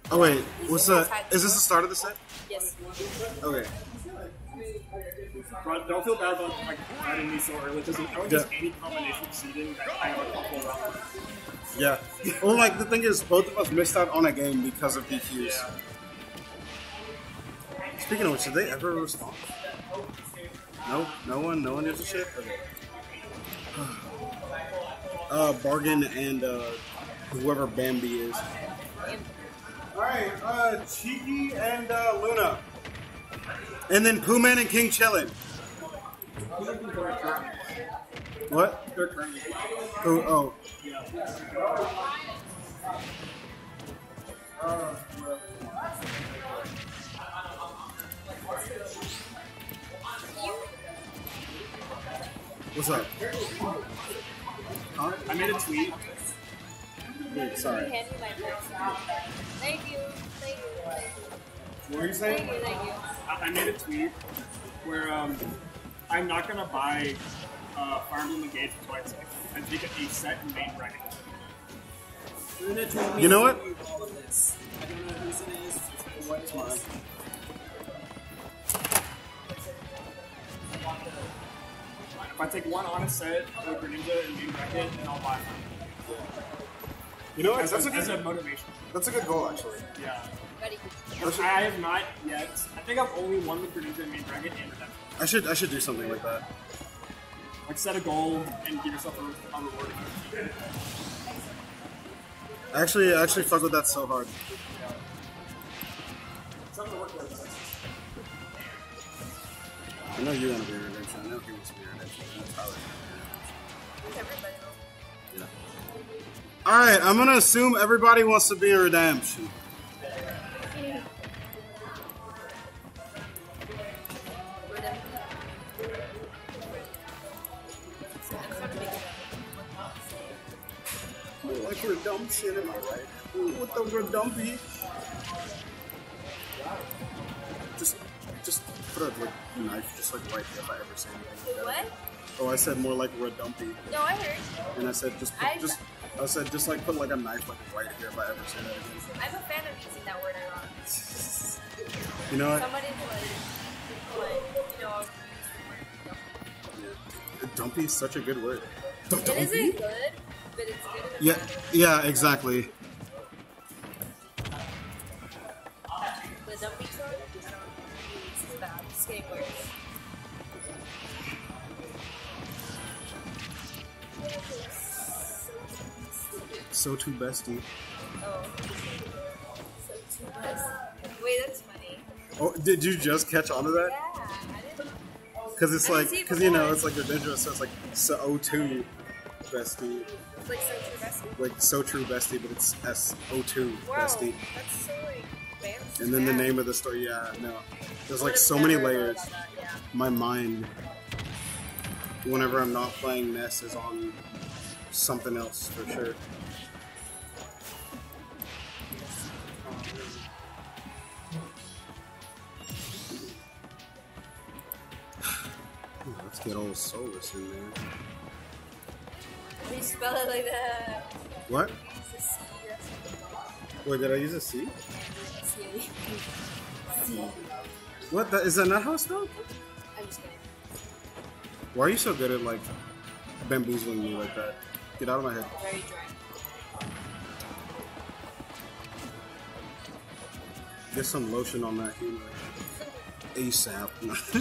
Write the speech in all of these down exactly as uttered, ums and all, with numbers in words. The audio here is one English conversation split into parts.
Oh wait, what's the? Is this the start of the set? Yes. Okay. Bro, don't feel bad about like fighting me so early because I would Yeah. just any combination of seeding that I have a couple rounds. Yeah. Well, like the thing is, both of us missed out on a game because of D Qs. Yeah. Speaking of which, did they ever respond? No, no one, no one gives a shit. Okay. Uh, Bargain and uh, whoever Bambi is. All right, uh, Cheeky and uh, Luna, and then Pooh Man and King Chillin. What? They're currently Oh, oh. What's up? Huh? I made a tweet. Wait, sorry. Hand me my purse. Thank you. Thank you. Thank you. What were you saying? Thank you. Thank you. I I made a tweet where um, I'm not gonna buy uh, Fire Emblem Engage for twice. I'm taking a set in main bracket. You know what? If I take one honest set of Greninja in main bracket, then I'll buy one. You know what? As, That's a a, as a good. motivation. That's a good goal, actually. Yeah. Ready. I have not yet. I think I've only won with Greninja in main bracket and Redemption. I should. I should do something like that. Like set a goal and give yourself a, a reward. Actually, I actually fuck with that so hard. I know you want to be redemption. I know he wants to be redemption. I know Tyler wants to be redemption. Yeah. All right, I'm gonna assume everybody wants to be a redemption. More like redemption, am I right? Ooh, with the redumpy. Just, just put a like, knife, just like right here if I ever say anything. Like that. What? Oh, I said more like redumpy, No, I heard. and I said just, put, I- just, I said just like put like a knife like right here if I ever say anything. I'm a fan of using that word ironically. You know what? Somebody's like, like, you know, Yeah. Dumpy is such a good word. it isn't good, but it's good in a Yeah, bad way. yeah, exactly. The dumping sword, I don't know. It's bad. It's getting worse. So too bestie. Oh. So too best. Wait, that's funny. Oh, did you just catch on to that? Yeah, I didn't. Because it's I didn't like, see it because you know, before. it's like ridiculous. So it's like so two bestie, It's like so true bestie. like so true bestie, but it's S O two Wow, bestie. that's so like fancy. And then the Yeah. name of the story, yeah, no. There's like Would've so many never thought layers. about that, yeah. My mind, whenever I'm not playing Ness, is on something else for sure. Let's get old Solus in there. You spell it like that. What? It's a C, that's Wait, did I use a C? C. C. What? That, is that not how it's spelled? I'm just kidding. Why are you so good at like bamboozling me like that? Get out of my head. Very dry. Get some lotion on that humor. ASAP.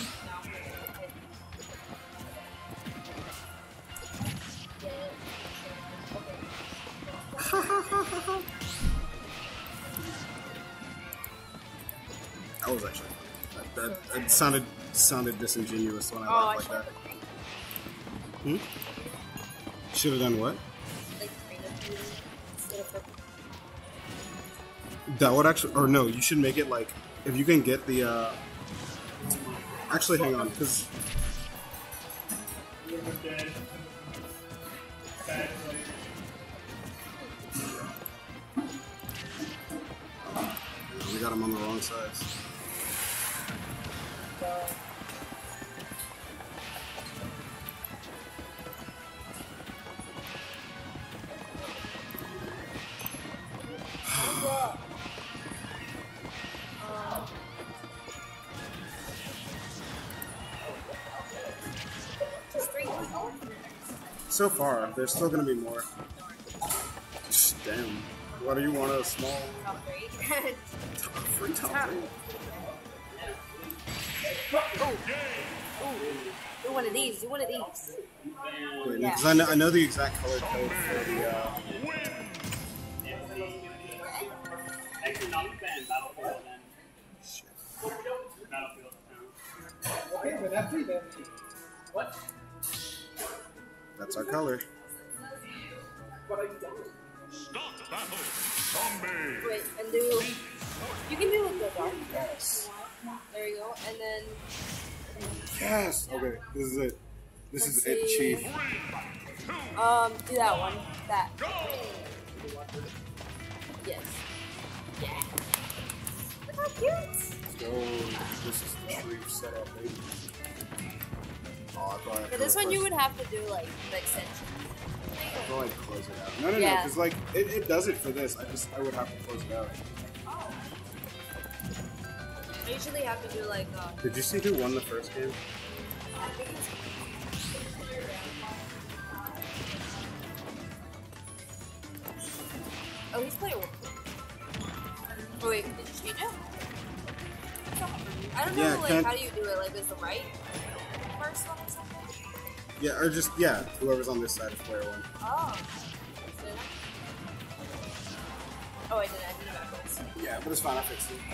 That was actually that, that, that sounded sounded disingenuous when I Oh, I laughed should like have that. Hmm? Should have done what? like creative instead of purple. That would actually, or no, you should make it like if you can get the. uh Actually, hang on, because we got him on the wrong sides. so far. There's still gonna be more. Damn. What do you want? A small Top three. free top Top. three? Ooh. Ooh. Do one of these. Do one of these. Wait, Yeah. because I know, I know the exact color code for the. Uh, Actually, not fan Battlefield then. shit. Battlefield. Okay, but that's three then. What? That's our color. What are you doing? Start battle. Zombie. Wait, and do. You can do with the dark. Yes. There you go. And then. Yes. Okay. This is it. This Let's is it, see. Chief. Um, do that one. That. Yes. Yeah. Look how cute. Let's go. This is the Chief setup, baby. Oh, I thought I For this one, you would have to do like the extension. I thought I'd close it out. No, no, no. Yeah. Because like it, it does it for this. I just I would have to close it out. I usually have to do like. Uh, Did you see who won the first game? I think it's. Oh, he's playing. Oh wait, did you change it? I don't know. Yeah, like, can't- how do you do it? Like, is the right first one or something? Yeah, or just yeah, whoever's on this side of player one. Oh. Did I? Oh, I did. I did it backwards. Yeah, but it's fine. I fixed it.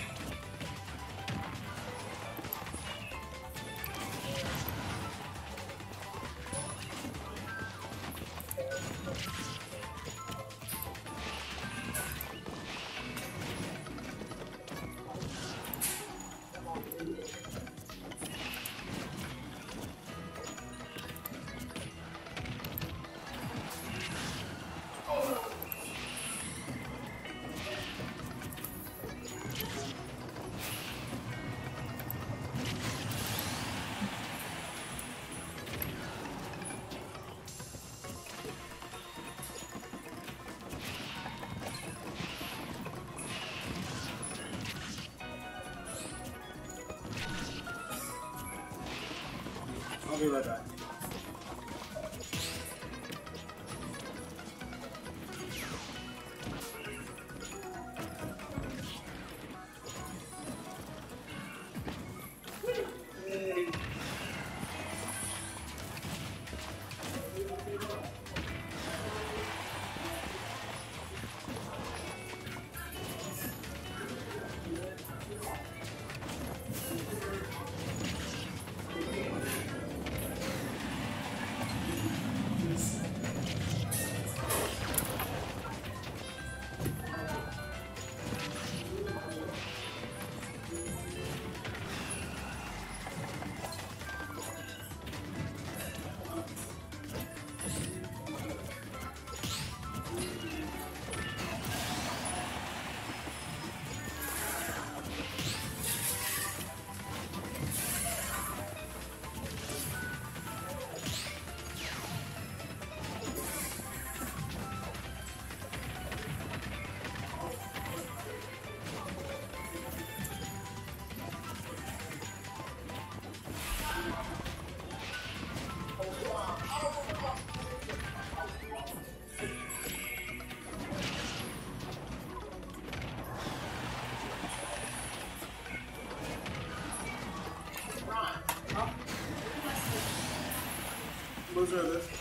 I'll be right back. Loser of this.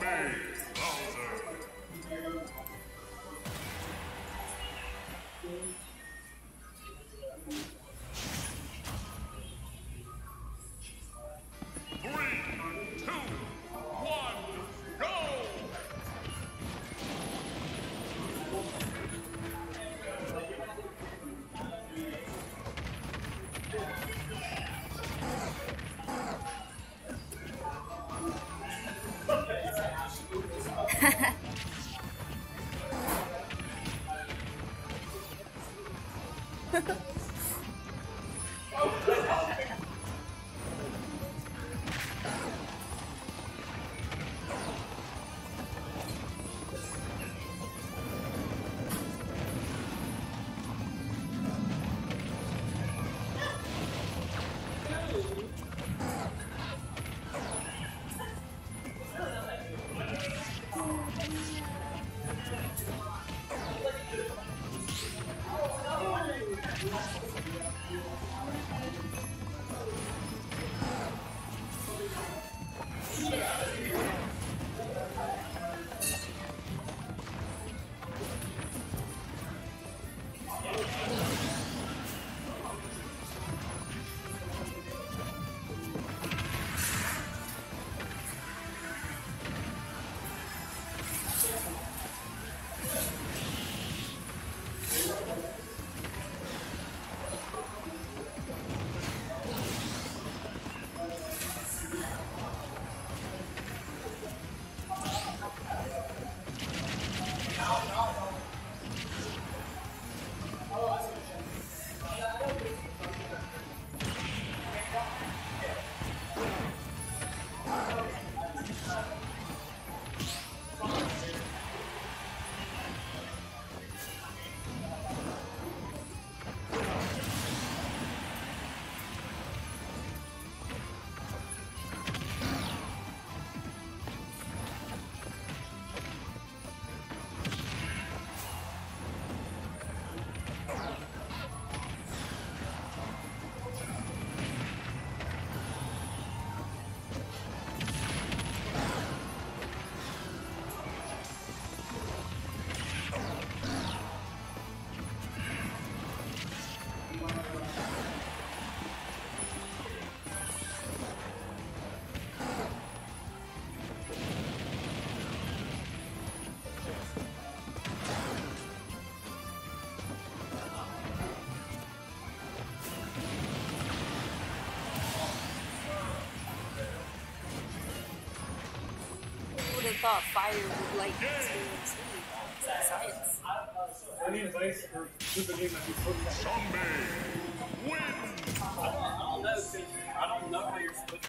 Zombie Bowser. Three, two, one, go! Who would have thought fire would like T N T? That's science. I need advice for super game that he's putting. Zombie wins! I don't know. I don't know how you're supposed to.